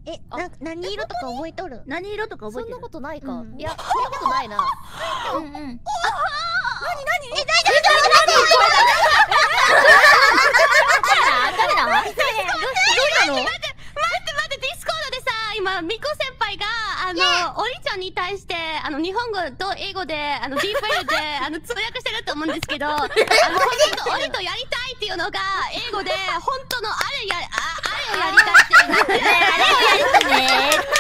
何色とか覚えとる？ 何色とか覚えてる？ そんなことないか。いや、そんなことないな。 うん。 何？ 誰だ？ どうしたの？ 待って、ディスコードでさ、今、ミコ先輩が、オリちゃんに対して、日本語と英語で、ディープエルで、通訳してると思うんですけど、オリとやりたいっていうのが、英語で、本当のあれをやりたいってなってね。 あれをやりたいね。